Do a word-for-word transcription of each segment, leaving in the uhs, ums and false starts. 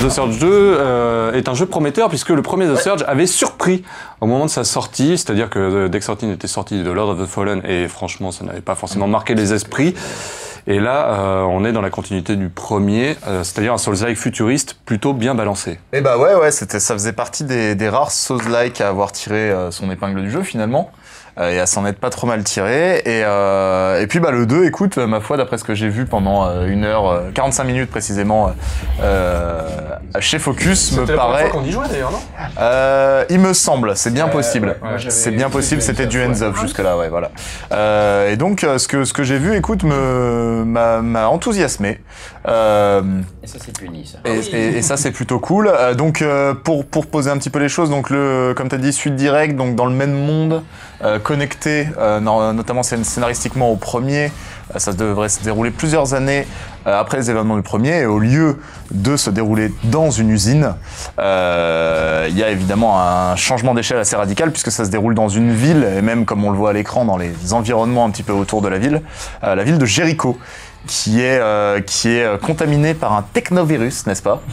The Surge deux euh, est un jeu prometteur puisque le premier The Surge avait surpris au moment de sa sortie, c'est-à-dire que Dex thirteen était sorti de Lord of the Fallen et franchement ça n'avait pas forcément marqué les esprits. Et là, euh, on est dans la continuité du premier, euh, c'est-à-dire un Souls-like futuriste plutôt bien balancé. Et bah ouais, ouais, c'était, ça faisait partie des, des rares Souls-like à avoir tiré euh, son épingle du jeu finalement. Euh, et à s'en être pas trop mal tiré. Et, euh, et puis bah le deux, écoute, ma foi, d'après ce que j'ai vu pendant euh, une heure, euh, quarante-cinq minutes précisément, euh, chez Focus, me paraît... C'était la première fois qu'on y jouait d'ailleurs, non euh, Il me semble, c'est bien euh, possible. Ouais, ouais, c'est bien possible, c'était du hands up jusque-là, ouais, voilà. Euh, et donc, ce que, ce que j'ai vu, écoute, me, m'a, m'a enthousiasmé. Euh, et ça, c'est puni, ça. Et, et, et ça, c'est plutôt cool. Euh, donc, euh, pour, pour poser un petit peu les choses, donc le, comme tu as dit, suite directe, donc dans le même monde, euh, connecté, euh, notamment scénaristiquement au premier. Euh, ça devrait se dérouler plusieurs années euh, après les événements du premier. Et au lieu de se dérouler dans une usine, euh, il y a évidemment un changement d'échelle assez radical puisque ça se déroule dans une ville, et même comme on le voit à l'écran, dans les environnements un petit peu autour de la ville, euh, la ville de Jericho. Qui est, euh, qui est contaminé par un technovirus, n'est-ce pas?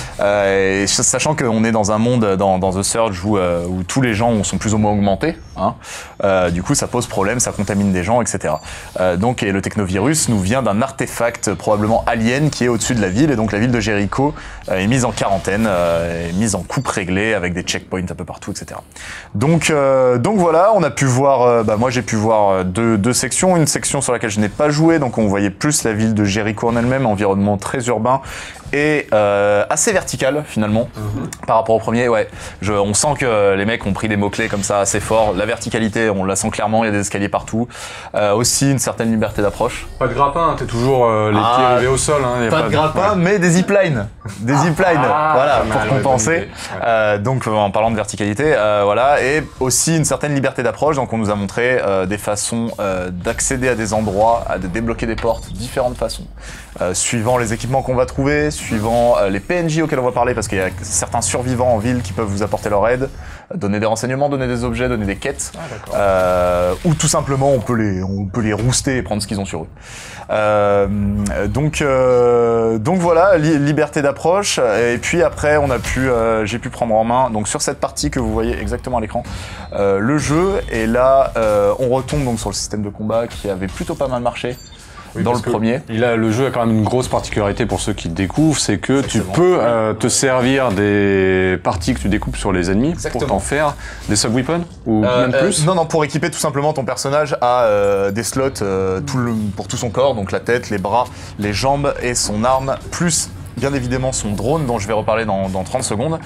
euh, et sachant qu'on est dans un monde, dans, dans The Surge, où, euh, où tous les gens sont plus ou moins augmentés, hein, euh, du coup ça pose problème, ça contamine des gens, et cetera. Euh, donc, et le technovirus nous vient d'un artefact probablement alien qui est au-dessus de la ville, et donc la ville de Jericho euh, est mise en quarantaine, euh, est mise en coupe réglée, avec des checkpoints un peu partout, et cetera. Donc, euh, donc voilà, on a pu voir, euh, bah, moi j'ai pu voir deux, deux sections, une section sur laquelle je n'ai pas joué, donc on voyait plus la ville de Jericho en elle-même, environnement très urbain et euh, assez vertical finalement mm-hmm. par rapport au premier. Ouais, je, on sent que les mecs ont pris des mots-clés comme ça assez forts. La verticalité, on la sent clairement, il y a des escaliers partout. Euh, aussi une certaine liberté d'approche. Pas de grappin, t'es toujours euh, les ah, pieds rivés au sol. Hein, y a pas, pas de grappin, ouais. Mais des ziplines. Des ah, ziplines, ah, voilà, pour mal, compenser. Ouais. Euh, donc en parlant de verticalité, euh, voilà. Et aussi une certaine liberté d'approche. Donc on nous a montré euh, des façons euh, d'accéder à des endroits, à de débloquer des portes, différentes façons. Euh, suivant les équipements qu'on va trouver, suivant euh, les P N J auxquels on va parler, parce qu'il y a certains survivants en ville qui peuvent vous apporter leur aide, euh, donner des renseignements, donner des objets, donner des quêtes, ah, euh, ou tout simplement on peut les, on peut les rouster et prendre ce qu'ils ont sur eux. Euh, donc, euh, donc voilà, li liberté d'approche. Et puis après, on a pu, euh, j'ai pu prendre en main, donc sur cette partie que vous voyez exactement à l'écran, euh, le jeu. Et là, euh, on retombe donc sur le système de combat qui avait plutôt pas mal marché. Oui, dans le premier. Il a, le jeu a quand même une grosse particularité pour ceux qui le découvrent, c'est que Exactement. tu peux euh, te servir des parties que tu découpes sur les ennemis Exactement. pour t'en faire des sub-weapons ou euh, même plus. Euh, non, non, pour équiper tout simplement ton personnage à euh, des slots euh, tout le, pour tout son corps, donc la tête, les bras, les jambes et son arme, plus bien évidemment son drone dont je vais reparler dans, dans trente secondes.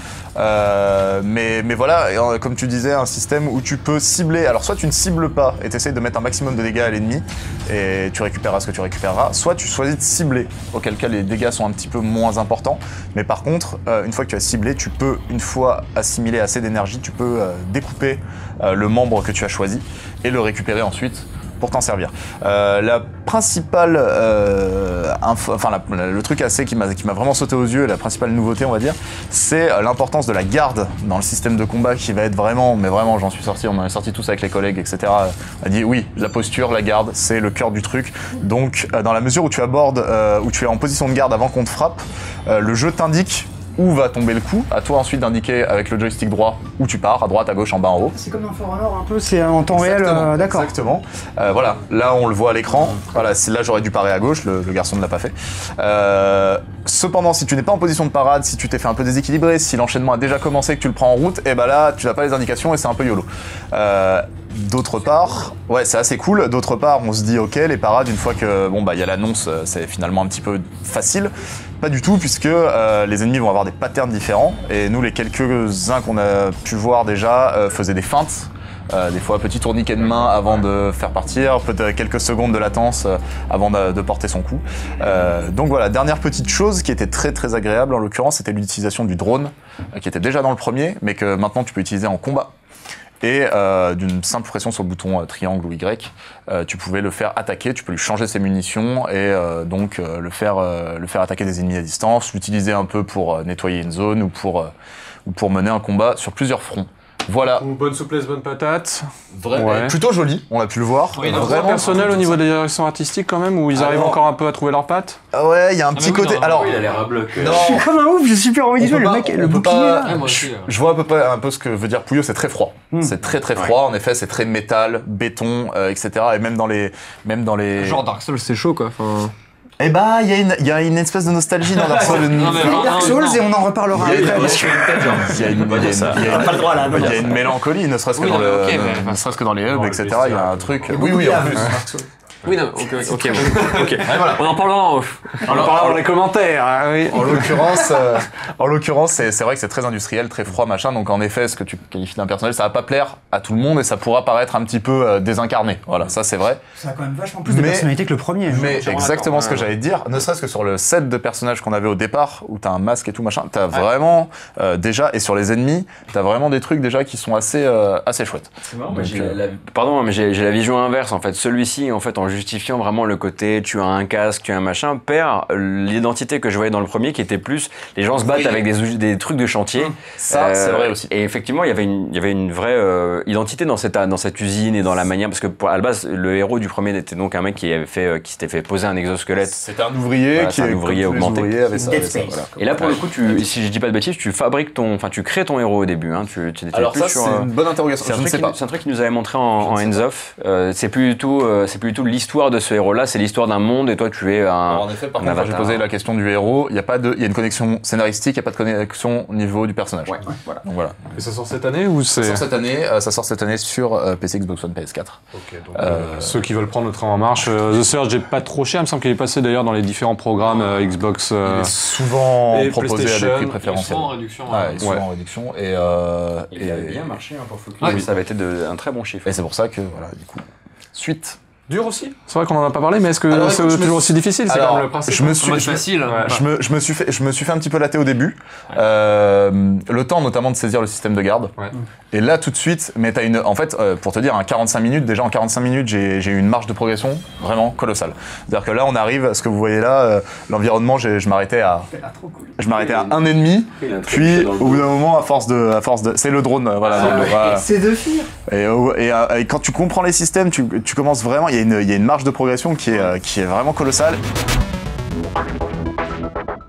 Euh, mais, mais voilà, comme tu disais, un système où tu peux cibler. Alors soit tu ne cibles pas et tu essayes de mettre un maximum de dégâts à l'ennemi et tu récupéreras ce que tu récupéreras. Soit tu choisis de cibler, auquel cas les dégâts sont un petit peu moins importants. Mais par contre, euh, une fois que tu as ciblé, tu peux, une fois assimilé assez d'énergie, tu peux euh, découper euh, le membre que tu as choisi et le récupérer ensuite pour t'en servir. Euh, la principale, euh, enfin la, le truc assez qui m'a qui m'a vraiment sauté aux yeux, la principale nouveauté on va dire, c'est l'importance de la garde dans le système de combat qui va être vraiment, mais vraiment j'en suis sorti, on en est sorti tous avec les collègues, et cetera. On a dit oui, la posture, la garde, c'est le cœur du truc. Donc euh, dans la mesure où tu abordes, euh, où tu es en position de garde avant qu'on te frappe, euh, le jeu t'indique où va tomber le coup, à toi ensuite d'indiquer avec le joystick droit où tu pars, à droite, à gauche, en bas, en haut. C'est comme dans For Honor un peu, c'est en temps réel, euh, d'accord. Exactement. Euh, voilà, là on le voit à l'écran, voilà, là j'aurais dû parer à gauche, le, le garçon ne l'a pas fait. Euh, cependant, si tu n'es pas en position de parade, si tu t'es fait un peu déséquilibré, si l'enchaînement a déjà commencé, que tu le prends en route, et ben là tu n'as pas les indications et c'est un peu YOLO. Euh, D'autre part, ouais, c'est assez cool. D'autre part, on se dit ok, les parades, une fois que bon bah il y a l'annonce, c'est finalement un petit peu facile. Pas du tout, puisque euh, les ennemis vont avoir des patterns différents. Et nous, les quelques-uns qu'on a pu voir déjà euh, faisaient des feintes. Euh, des fois, petit tourniquet de main avant de faire partir, peut-être quelques secondes de latence euh, avant de, de porter son coup. Euh, donc voilà, dernière petite chose qui était très très agréable en l'occurrence, c'était l'utilisation du drone, euh, qui était déjà dans le premier, mais que maintenant tu peux utiliser en combat. Et euh, d'une simple pression sur le bouton euh, triangle ou Y, euh, tu pouvais le faire attaquer, tu peux lui changer ses munitions et euh, donc euh, le, faire, euh, le faire attaquer des ennemis à distance, l'utiliser un peu pour euh, nettoyer une zone ou pour, euh, ou pour mener un combat sur plusieurs fronts. Voilà. Ou bonne souplesse, bonne patate. Vrai, Ouais. Plutôt joli, on a pu le voir. Oui, donc Vraiment personnel au niveau des directions artistiques quand même, où ils Alors- arrivent encore un peu à trouver leurs pattes. Ah ouais, il y a un petit mais oui, côté. non, Alors, oui, il a l'air à bloc. non, Je suis comme un ouf, j'ai super envie de on jouer. peut Le pas- mec, on le peut bouclier pas- là. Ouais, moi aussi. ouais. je vois à peu près un peu ce que veut dire Pouillot, c'est très froid. Hmm. C'est très très froid, en effet, c'est très métal, béton, euh, et cetera. Et même dans les, même dans les. Genre Dark Souls, c'est chaud quoi. Enfin... Eh bah, il y a une, il y a une espèce de nostalgie dans Dark Souls. Non, mais Fais non, Dark non, Souls non. et on en reparlera Il y a une- après. il y a- parce que- Il y a une, il y a une- il y a une- Pas le droit là. il y a une mélancolie, ne serait-ce que Oui, dans non, le, mais ok, ne- mais- ne serait-ce que dans les hubs, le et cetera. Il y a un truc. Oui, beaucoup oui, de en lave. plus. Oui, non, ok, ok, ok. ok. voilà. On en parlera en off. On en parlera dans les commentaires, hein, oui. En l'occurrence, euh, en l'occurrence, c'est c'est vrai que c'est très industriel, très froid, machin. Donc en effet, ce que tu qualifies d'impersonnel, ça va pas plaire à tout le monde et ça pourra paraître un petit peu euh, désincarné. Voilà, ça c'est vrai. Ça a quand même vachement plus de Mais- personnalité que le premier. Mais entièrement exactement d'accord, ce que ouais. j'allais te dire, ne serait-ce que sur le set de personnages qu'on avait au départ, où t'as un masque et tout machin, t'as vraiment euh, déjà, et sur les ennemis, t'as vraiment des trucs déjà qui sont assez euh, assez chouettes. C'est marrant, Donc, moi, j'ai euh, la- Pardon, mais j'ai j'ai la vision inverse en fait. Celui-ci, en fait, en justifiant vraiment le côté tu as un casque, tu as un machin, perd l'identité que je voyais dans le premier qui était plus les gens se battent Oui. avec des, ou- des trucs de chantier. Ça, Euh, c'est vrai aussi. Et effectivement, il y avait une, il y avait une vraie euh, identité dans cette, dans cette usine et dans la manière. Parce que pour, à la base, le héros du premier était donc un mec qui, avait fait, euh, qui s'était fait poser un exosquelette. C'était un ouvrier Voilà, qui c'est un est ouvrier comme tous les augmenté. ouvriers avaient ça, Dead avaient ça, Space. voilà. Et là, pour le coup, tu, si je dis pas de bêtises, tu fabriques ton, enfin, tu crées ton héros au début. Hein, tu, tu n'étais Alors plus ça, sur, c'est euh, une bonne interrogation. C'est un, Je ne truc sais qui pas. nous- c'est un truc qu'il nous avait montré en, en Je ne sais hands-off. Euh, c'est plus du tout, euh, c'est plus du tout l'histoire de ce héros-là, c'est l'histoire d'un monde et toi tu es un. Alors, en effet, par un contre, quand j'ai avatar. posé la question du héros, il y a pas de, il y a une connexion scénaristique, il n'y a pas de connexion au niveau du personnage. Ouais, voilà. Donc voilà. Et ça sort cette année ou Ça c'est... sort cette année, euh, ça sort cette année sur euh, P C, Xbox One, P S quatre. Ok, donc Euh, euh, ceux qui veulent prendre le train en marche. euh, The Surge est pas trop cher, il me semble qu'il est passé d'ailleurs dans les différents programmes euh, Xbox. euh, Il est souvent et proposé à des PlayStation, prix préférentiels. en réduction. Ouais, il est souvent Ouais. en réduction et, euh, Il et, avait bien marché hein, pour Focus. Oui. Ça avait été de, un très bon chiffre. et c'est pour ça que voilà, du coup, suite. Dur aussi. C'est vrai qu'on en a pas parlé, mais est-ce que Alors, c'est écoute, je me toujours suis- aussi difficile? C'est Alors, quand même le principe. je me hein. suis, mode je me- facile. Ouais. Je me, je me suis fait, je me suis fait un petit peu latter au début. Euh, le temps notamment de saisir le système de garde. Ouais. Et là tout de suite, mais t'as une, en fait, euh, pour te dire, un quarante-cinq minutes, déjà en quarante-cinq minutes, j'ai j'ai eu une marge de progression vraiment colossale. C'est-à-dire que là, on arrive, ce que vous voyez là, euh, l'environnement, j'ai- je m'arrêtais à, Ah, trop cool. je m'arrêtais à un ennemi. Puis au bout d'un moment, à force de, à force de, c'est le drone, euh, voilà. donc, voilà. C'est deux filles. Et, au- et, euh, et quand tu comprends les systèmes, tu, tu commences vraiment, il y, a une- il y a une marge de progression qui est, euh, qui est vraiment colossale.